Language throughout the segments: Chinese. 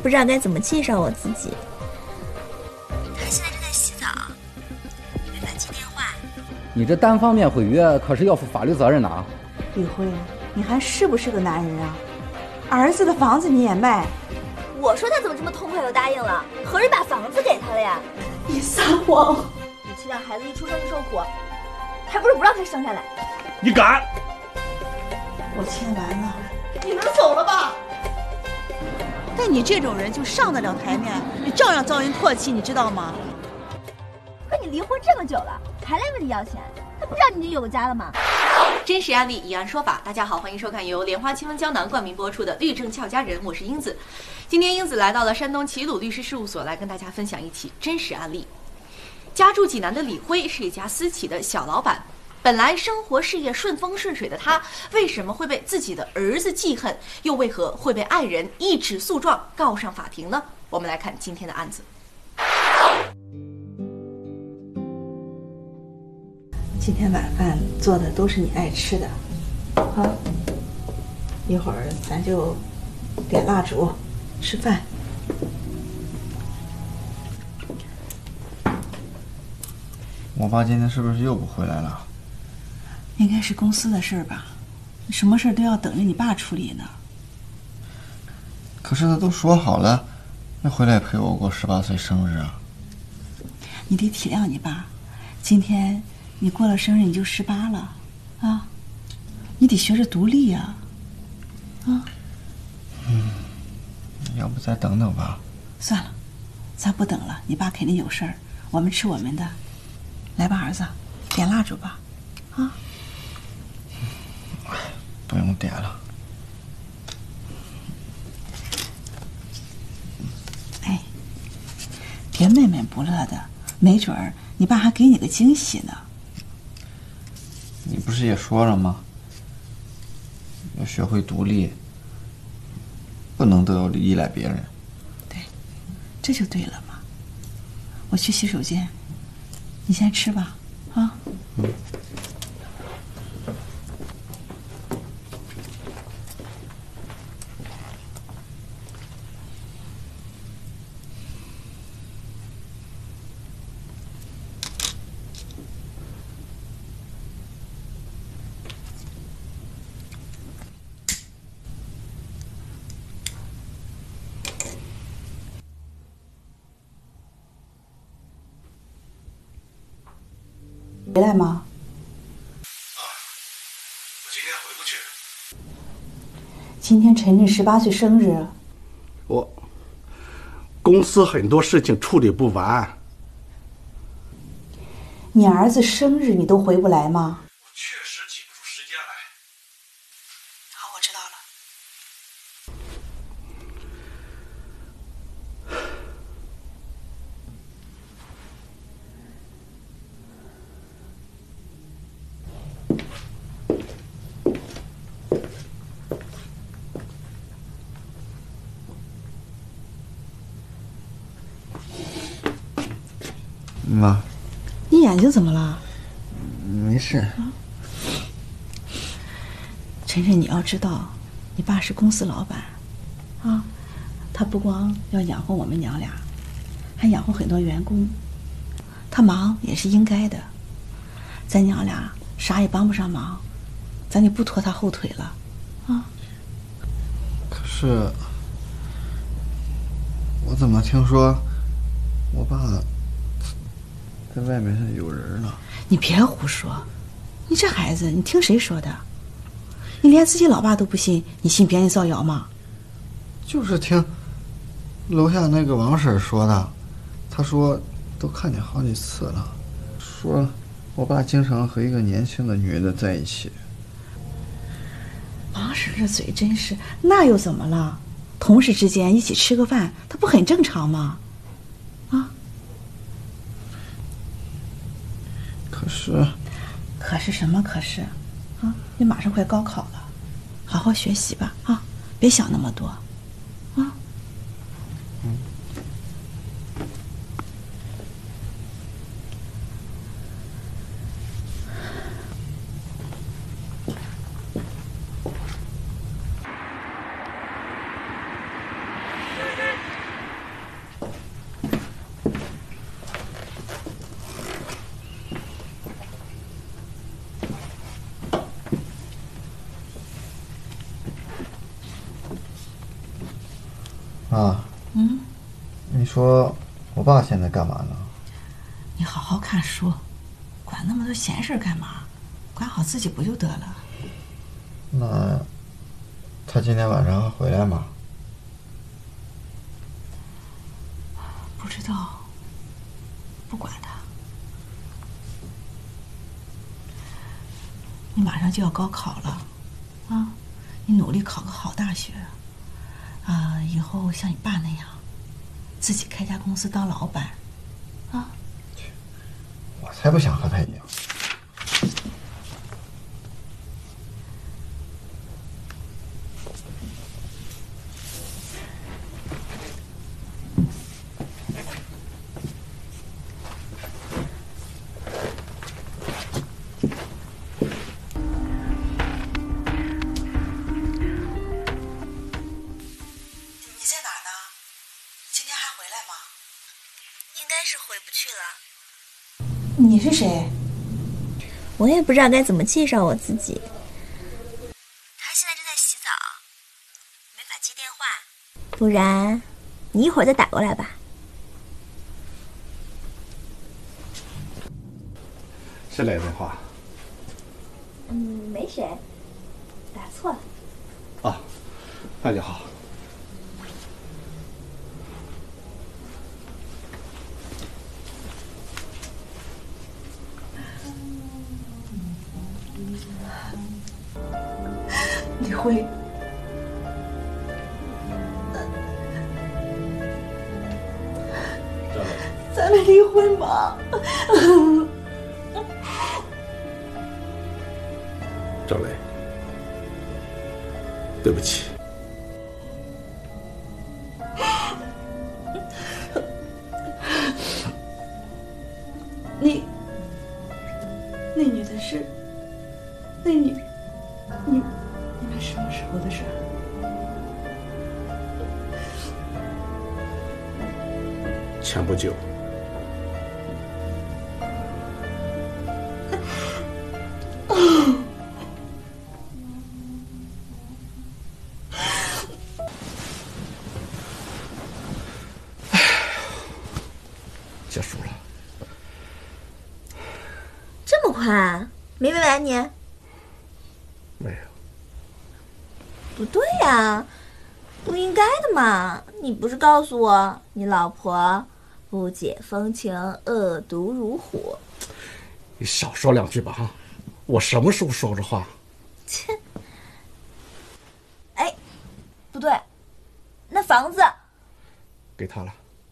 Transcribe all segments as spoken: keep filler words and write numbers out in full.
不知道该怎么介绍我自己。 他现在正在洗澡，你没法接电话。 你这单方面毁约可是要负法律责任的啊！ 李辉，你还是不是个男人啊？儿子的房子你也卖？ 我说他怎么这么痛快就答应了？何人把房子给他了呀？ 你撒谎！ 与其让孩子一出生就受苦，还不如不让他生下来。 你敢！ 我签完了， 你能走了吧？ 但你这种人就上得了台面，你照样遭人唾弃，你知道吗？ 可你离婚这么久了，还来问你要钱，他不知道你已经有个家了吗？ 真实案例，以案说法。大家好，欢迎收看由莲花清瘟胶囊冠名播出的《律政俏佳人》，我是英子。今天英子来到了山东齐鲁律师事务所，来跟大家分享一起真实案例。家住济南的李辉是一家私企的小老板，本来生活事业顺风顺水的他，为什么会被自己的儿子记恨，又为何会被爱人一纸诉状告上法庭呢？我们来看今天的案子。 今天晚饭做的都是你爱吃的，好，一会儿咱就点蜡烛吃饭。 我爸今天是不是又不回来了？ 应该是公司的事儿吧，什么事儿都要等着你爸处理呢。 可是他都说好了，要回来陪我过十八岁生日啊。 你得体谅你爸，今天你过了生日你就十八了，啊，你得学着独立呀，啊。 嗯，要不再等等吧。 算了，咱不等了，你爸肯定有事儿，我们吃我们的。来吧，儿子，点蜡烛吧，啊。 不用点了。 哎，别闷闷不乐的，没准儿你爸还给你个惊喜呢。 你不是也说了吗？要学会独立，不能都要依赖别人。 对，这就对了嘛。我去洗手间，你先吃吧，啊。嗯。回来吗？ 啊，我今天回不去。 今天晨晨十八岁生日， 我公司很多事情处理不完。 你儿子生日你都回不来吗？ 我确实挤不出时间来。 好，我知道了。 妈， 你眼睛怎么了？ 没事。 晨晨，你要知道，你爸是公司老板，啊，他不光要养活我们娘俩，还养活很多员工。他忙也是应该的，咱娘俩啥也帮不上忙，咱就不拖他后腿了，啊。 可是，我怎么听说我爸在外面有人了？ 你别胡说，你这孩子，你听谁说的？你连自己老爸都不信，你信别人造谣吗？ 就是听楼下那个王婶说的，她说都看见好几次了，说我爸经常和一个年轻的女的在一起。 王婶这嘴真是，那又怎么了？同事之间一起吃个饭，他不很正常吗？啊？ 可是， 可是什么？可是，啊，你马上快高考了，好好学习吧，啊，别想那么多，啊。 嗯。 妈， 嗯， 你说我爸现在干嘛呢？ 你好好看书，管那么多闲事干嘛？管好自己不就得了？ 那他今天晚上还回来吗？ 不知道，不管他。你马上就要高考了，啊，你努力考个好大学，啊，以后像你爸那样，自己开家公司当老板，啊。 我才不想和他一样。 你在哪儿呢？今天还回来吗？ 应该是回不去了。 你是谁？ 我也不知道该怎么介绍我自己。他现在正在洗澡，没法接电话。不然，你一会儿再打过来吧。 谁来电话？ 嗯，没谁，打错了。 啊，那就好。 李辉，咱们离婚吧。 赵雷，对不起。 你，那女的是，那女，你，你们什么时候的事儿？ 前不久。结束了。 这么快？没喂完你？ 没有。 不对呀，不应该的嘛！你不是告诉我你老婆不解风情，恶毒如虎？ 你少说两句吧哈！我什么时候说过话？ 切！哎，不对，那房子给他了。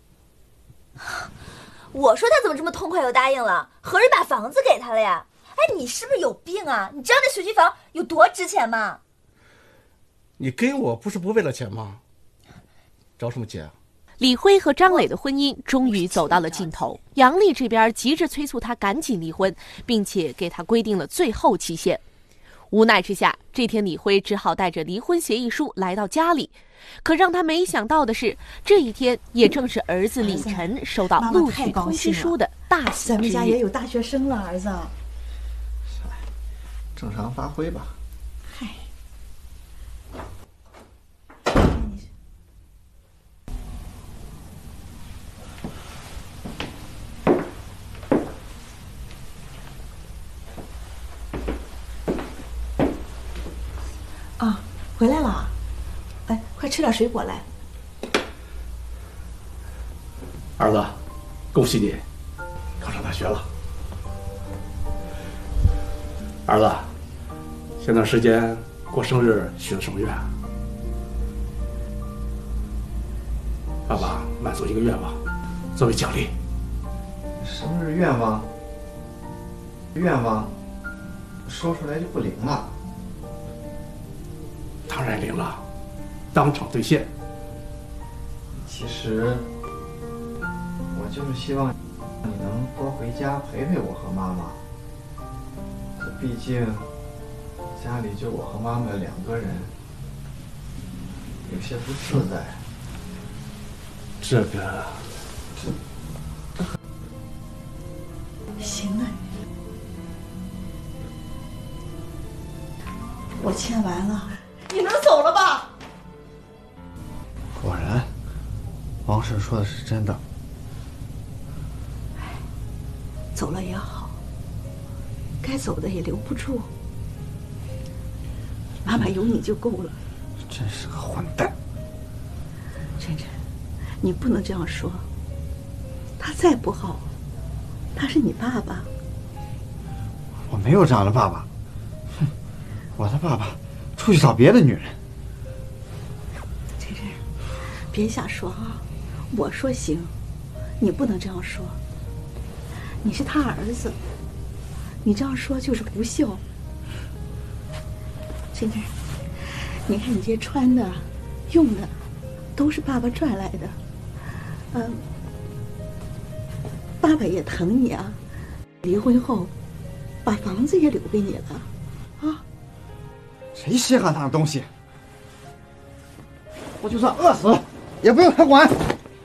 我说他怎么这么痛快又答应了？何人把房子给他了呀？哎，你是不是有病啊？你知道那学区房有多值钱吗？ 你跟我不是不为了钱吗？着什么急啊？ 李辉和张磊的婚姻终于走到了尽头，杨丽这边急着催促他赶紧离婚，并且给他规定了最后期限。无奈之下，这天李辉只好带着离婚协议书来到家里。可让他没想到的是，这一天也正是儿子李晨收到录取通知书的大喜之日。 咱们家也有大学生了，儿子。 正常发挥吧。 嗨。啊，回来了。哎，快吃点水果来。 儿子，恭喜你考上大学了。儿子，前段时间过生日许了什么愿？爸爸满足一个愿望，作为奖励。 生日愿望，愿望说出来就不灵了。 当然灵了，当场兑现。 其实我就是希望你能多回家陪陪我和妈妈。这毕竟家里就我和妈妈两个人，有些不自在。 这个， 行了，我签完了，你能走了吧？ 果然， 王婶说的是真的。 走了也好，该走的也留不住。妈妈有你就够了。 真是个混蛋！ 晨晨，你不能这样说。他再不好，他是你爸爸。 我没有这样的爸爸。哼，我的爸爸出去找别的女人。 晨晨，别瞎说啊！我说行，你不能这样说。你是他儿子，你这样说就是不孝。晨晨，你看你这些穿的、用的，都是爸爸赚来的。嗯，爸爸也疼你啊。离婚后，把房子也留给你了，啊？ 谁稀罕他的东西？我就算饿死，也不用他管。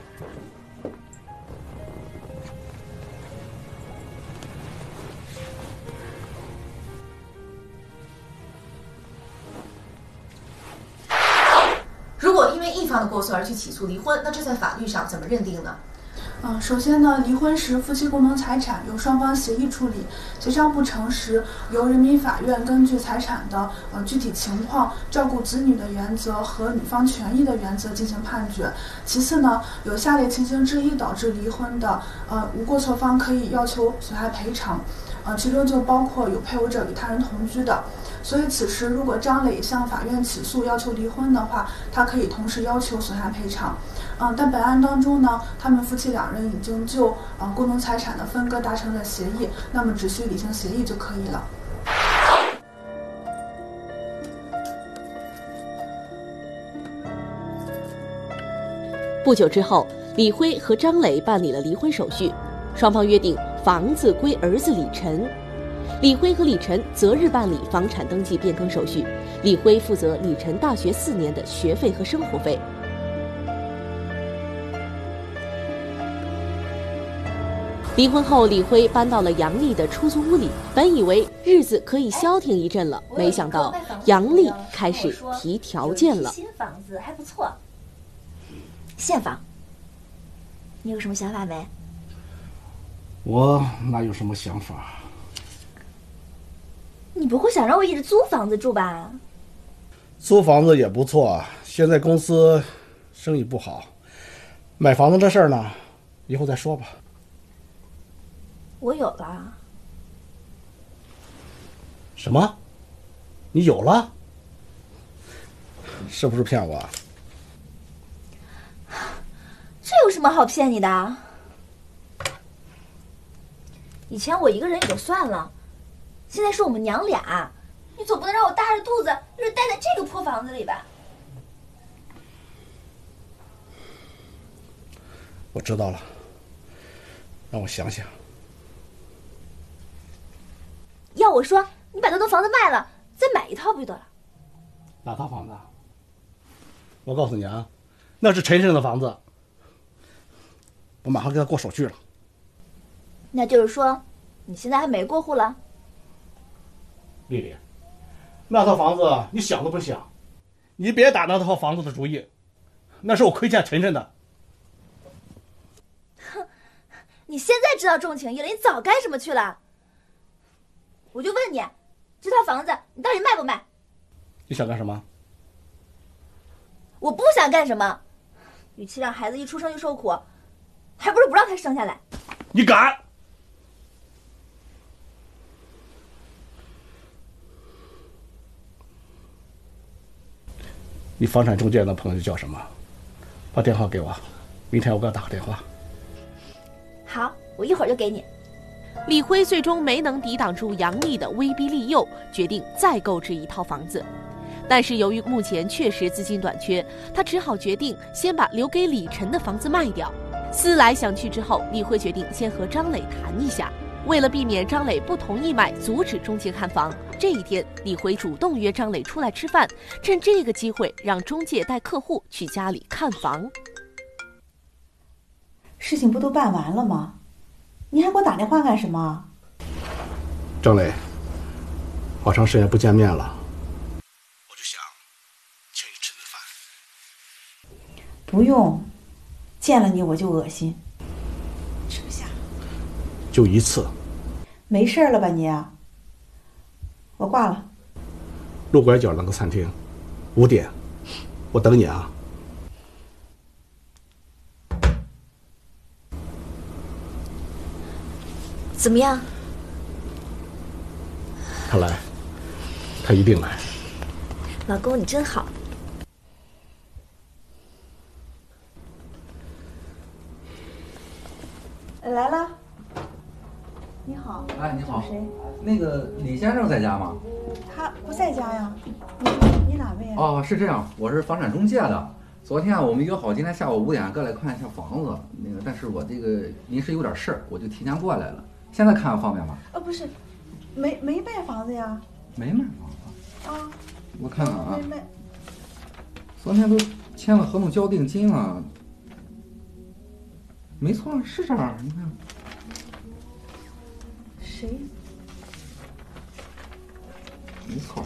如果因为一方的过错而去起诉离婚，那这在法律上怎么认定呢？ 嗯，首先呢，离婚时夫妻共同财产由双方协议处理，协商不成时，由人民法院根据财产的呃具体情况、照顾子女的原则和女方权益的原则进行判决。其次呢，有下列情形之一导致离婚的，呃，无过错方可以要求损害赔偿，呃，其中就包括有配偶者与他人同居的。所以此时如果张磊向法院起诉要求离婚的话，他可以同时要求损害赔偿。嗯，但本案当中呢，他们夫妻两人已经就呃共同财产的分割达成了协议，那么只需履行协议就可以了。 不久之后，李辉和张磊办理了离婚手续，双方约定房子归儿子李晨。李辉和李晨择日办理房产登记变更手续，李辉负责李晨大学四年的学费和生活费。离婚后，李辉搬到了杨丽的出租屋里，本以为日子可以消停一阵了，没想到杨丽开始提条件了。 新房子还不错，现房，你有什么想法没？ 我哪有什么想法？ 你不会想让我一直租房子住吧？ 租房子也不错，现在公司生意不好，买房子这事儿呢，以后再说吧。 我有了。 什么？你有了？是不是骗我？ 这有什么好骗你的？以前我一个人也就算了，现在是我们娘俩，你总不能让我大着肚子一直待在这个破房子里吧？ 我知道了，让我想想。 要我说，你把这栋房子卖了，再买一套不就得了？ 哪套房子？我告诉你啊，那是陈先生的房子，我马上给他过手续了。 那就是说，你现在还没过户了？ 丽丽，那套房子你想都不想，你别打那套房子的主意，那是我亏欠陈晨的。 哼，你现在知道重情义了，你早干什么去了？我就问你，这套房子你到底卖不卖？ 你想干什么？ 我不想干什么，与其让孩子一出生就受苦，还不如不让他生下来。 你敢？你房产中介的朋友叫什么？把电话给我，明天我给他打个电话。 好，我一会儿就给你。 李辉最终没能抵挡住杨丽的威逼利诱，决定再购置一套房子。但是由于目前确实资金短缺，他只好决定先把留给李晨的房子卖掉。思来想去之后，李辉决定先和张磊谈一下。为了避免张磊不同意卖，阻止中介看房，这一天李辉主动约张磊出来吃饭，趁这个机会让中介带客户去家里看房。 事情不都办完了吗？你还给我打电话干什么？ 张磊，好长时间不见面了，我就想请你吃顿饭。 不用， 见了你我就恶心，吃不下。 就一次。 没事了吧你？我挂了。 路拐角那个餐厅，五点，我等你啊。 怎么样？ 他来，他一定来。 老公，你真好。 来了。你好。 哎，你好。 找谁？ 那个李先生在家吗？ 他不在家呀。你你哪位啊？ 哦，是这样，我是房产中介的。昨天啊，我们约好今天下午五点过来看一下房子。那个，但是我这个临时有点事儿，我就提前过来了。现在看方便吗？ 呃，不是，没没卖房子呀。 没卖房子。 啊。 我看看啊。 没卖。 昨天都签了合同交定金了。没错，是这儿，你看。 谁？ 没错。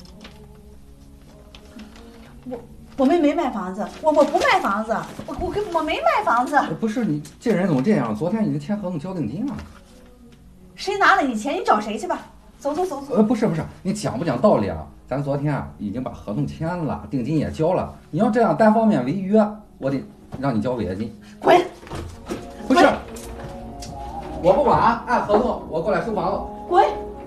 我我们没卖房子，我我不卖房子，我我跟我没卖房子。 不是你这人怎么这样？昨天已经签合同交定金了。 谁拿了你钱？你找谁去吧。走走走走。 呃，不是不是，你讲不讲道理啊？咱昨天啊已经把合同签了，定金也交了。你要这样单方面违约，我得让你交违约金。 滚！ 不是，我不管，按合同我过来收房子。 滚！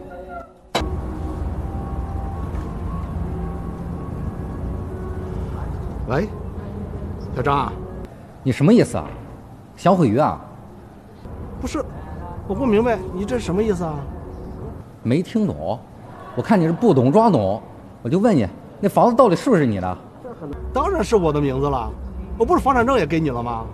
喂，小张啊， 你什么意思啊？想毁约啊？ 不是，我不明白你这什么意思啊？ 没听懂？我看你是不懂装懂，我就问你，那房子到底是不是你的？ 当然是我的名字了，我不是房产证也给你了吗？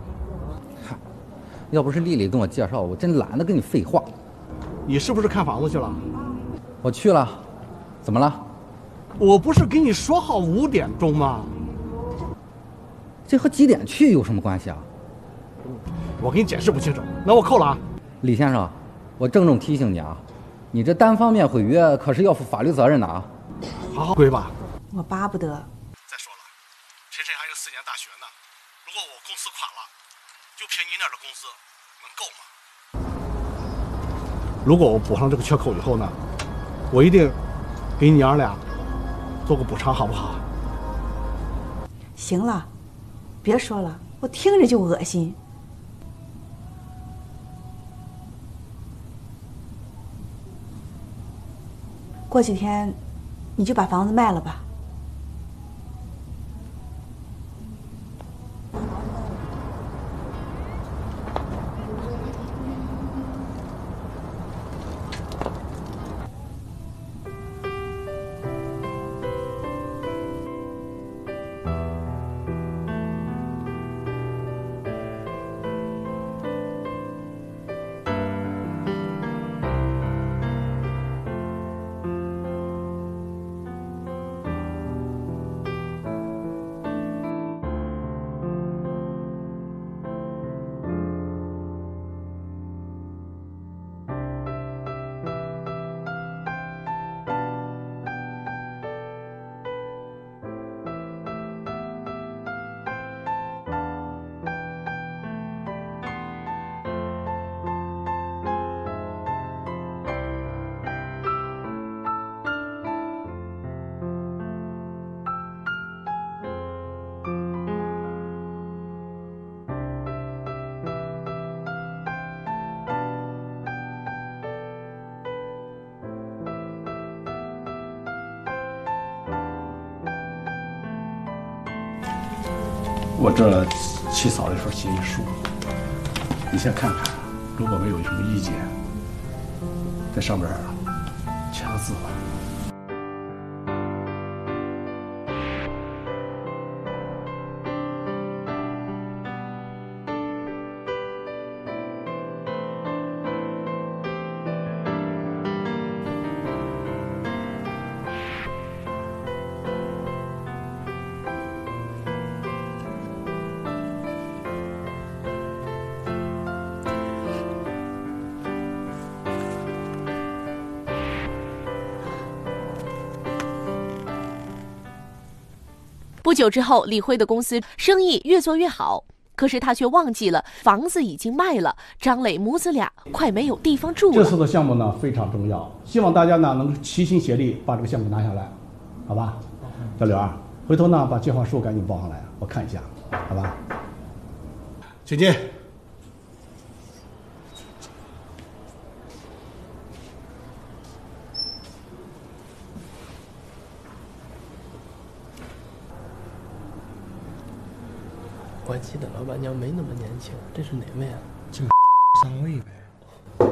要不是丽丽跟我介绍，我真懒得跟你废话。 你是不是看房子去了？ 我去了，怎么了？ 我不是跟你说好五点钟吗？ 这和几点去有什么关系啊？ 我给你解释不清楚，那我扣了啊。 李先生，我郑重提醒你啊，你这单方面毁约可是要负法律责任的啊。 好好归吧。 我巴不得。 再说了，晨晨还有四年大学呢，如果我公司垮了，就凭你那儿的工资，能够吗？如果我补上这个缺口以后呢，我一定给你娘俩做个补偿，好不好？ 行了，别说了，我听着就恶心。过几天，你就把房子卖了吧。 我这起草了一份协议书，你先看看，如果没有什么意见，在上面签个字吧。 不久之后，李辉的公司生意越做越好。 可是他却忘记了房子已经卖了，张磊母子俩快没有地方住了。 这次的项目呢非常重要，希望大家呢能齐心协力把这个项目拿下来，好吧？小刘啊，回头呢把计划书赶紧报上来，我看一下，好吧？请进。 关系的老板娘没那么年轻，这是哪位啊？ 就三位呗。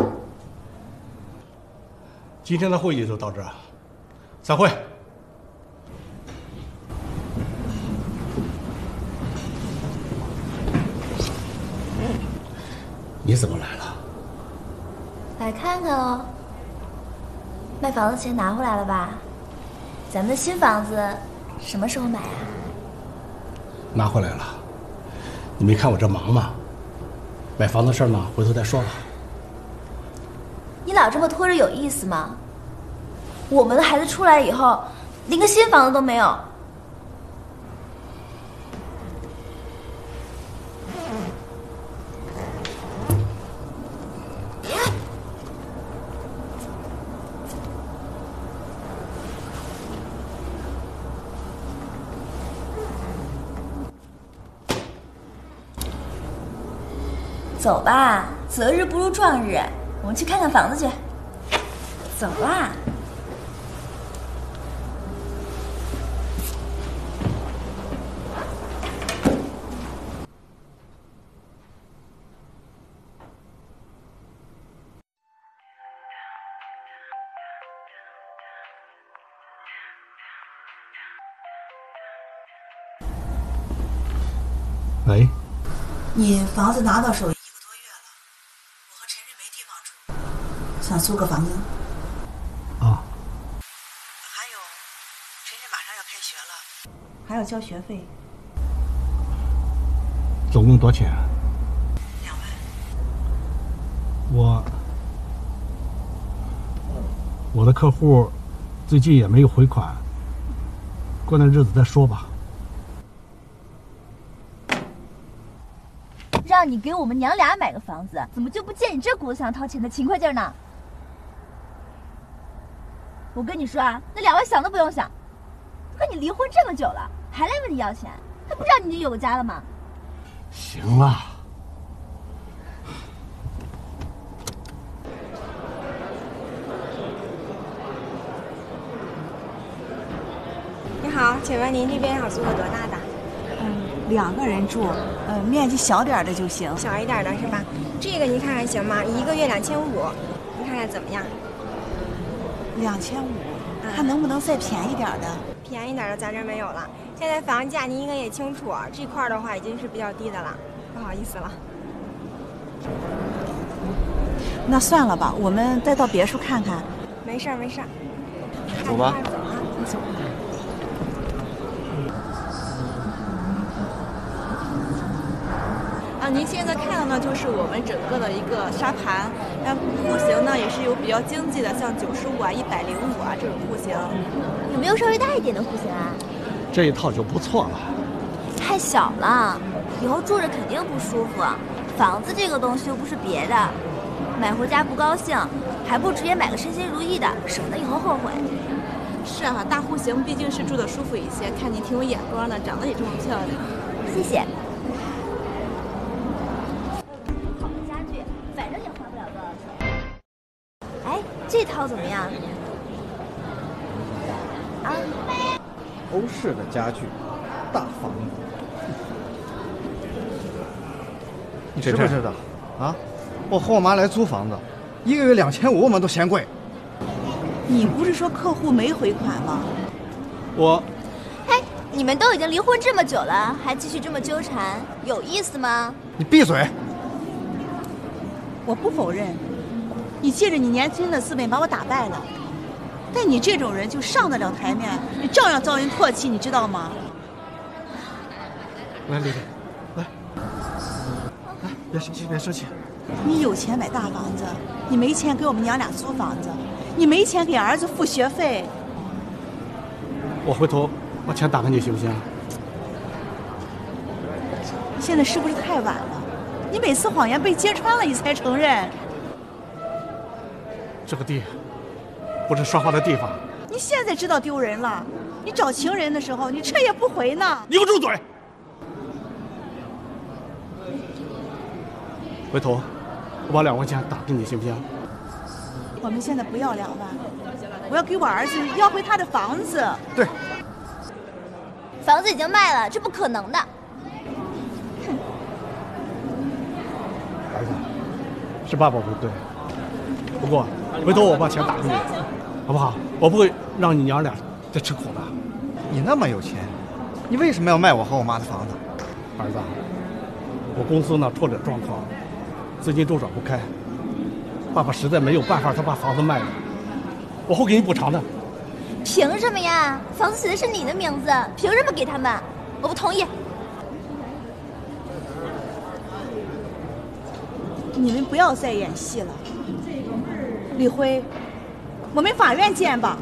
今天的会议就到这儿，散会。你怎么来了？ 来看看哦。卖房子钱拿回来了吧？咱们的新房子什么时候买啊？ 拿回来了。你没看我这忙吗？买房子事儿呢，回头再说吧。 你老这么拖着有意思吗？我们的孩子出来以后，连个新房子都没有。走吧，择日不如撞日，我们去看看房子去。走吧。 喂， 你房子拿到手一个多月了，我和陈瑞没地方住，想租个房子。 啊。 还有，陈瑞马上要开学了，还要交学费。 总共多少钱？ 两万。 我我的客户最近也没有回款，过段日子再说吧。 让你给我们娘俩买个房子，怎么就不见你这股子想掏钱的勤快劲儿呢？我跟你说啊，那两万想都不用想。和你离婚这么久了，还来问你要钱，还不知道你已经有个家了吗？ 行了。 你好，请问您这边想租个多大的？ 嗯，两个人住，呃，面积小点的就行。 小一点的是吧？这个您看看行吗？一个月两千五，您看看怎么样？ 两千五，看能不能再便宜点的。 便宜点的咱这没有了。现在房价您应该也清楚，这块的话已经是比较低的了，不好意思了。 那算了吧，我们再到别墅看看。 没事儿没事儿。 走吧。 走啊， 你走。 啊，您现在看的呢，就是我们整个的一个沙盘。那户型呢，也是有比较经济的，像九十五啊、一百零五啊这种户型。 有没有稍微大一点的户型啊？ 这一套就不错了。 太小了，以后住着肯定不舒服。房子这个东西又不是别的，买回家不高兴，还不如直接买个称心如意的，省得以后后悔。 是啊，大户型毕竟是住的舒服一些。看您挺有眼光的，长得也这么漂亮。 谢谢。好的家具，反正也花不了多少钱。哎，这套怎么样？啊？ 欧式的家具，大房子。你知不知道？啊，我和我妈来租房子，一个月两千五，我们都嫌贵。 你不是说客户没回款吗？ 我， 哎，你们都已经离婚这么久了，还继续这么纠缠，有意思吗？ 你闭嘴！ 我不否认，你借着你年轻的资本把我打败了，但你这种人就上得了台面，你照样遭人唾弃，你知道吗？ 来，丽丽，来，来，别生气，别生气。 你有钱买大房子，你没钱给我们娘俩租房子，你没钱给儿子付学费。 我回头把钱打给你行不行？ 现现在是不是太晚了？你每次谎言被揭穿了，你才承认。 这个地不是说话的地方。 你现在知道丢人了？你找情人的时候，你车也不回呢。 你给我住嘴！回头我把两万钱打给你，行不行？ 我们现在不要两万，我要给我儿子要回他的房子。 对， 房子已经卖了，这不可能的。 儿子，是爸爸不对，不过回头我把钱打给你，好不好？我不会让你娘俩再吃苦的。 你那么有钱，你为什么要卖我和我妈的房子？ 儿子，我公司呢出了状况，资金周转不开，爸爸实在没有办法，他把房子卖了，我会给你补偿的。 凭什么呀？房子写的是你的名字，凭什么给他们？我不同意。 你们不要再演戏了。李辉，我们法院见吧。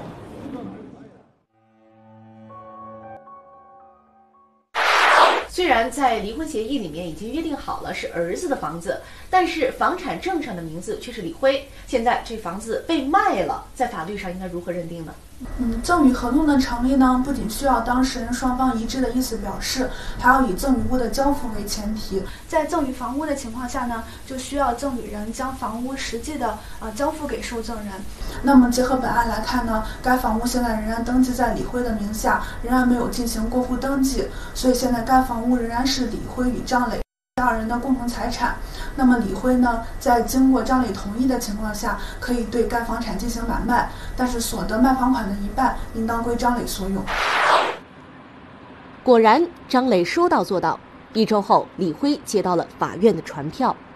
虽然在离婚协议里面已经约定好了是儿子的房子，但是房产证上的名字却是李辉。现在这房子被卖了，在法律上应该如何认定呢？ 嗯，赠与合同的成立呢，不仅需要当事人双方一致的意思表示，还要以赠与物的交付为前提。在赠与房屋的情况下呢，就需要赠与人将房屋实际的呃交付给受赠人。那么结合本案来看呢，该房屋现在仍然登记在李辉的名下，仍然没有进行过户登记，所以现在该房屋仍然是李辉与张磊二人的共同财产。那么李辉呢，在经过张磊同意的情况下，可以对该房产进行买卖，但是所得卖房款的一半应当归张磊所有。 果然，张磊说到做到。一周后，李辉接到了法院的传票。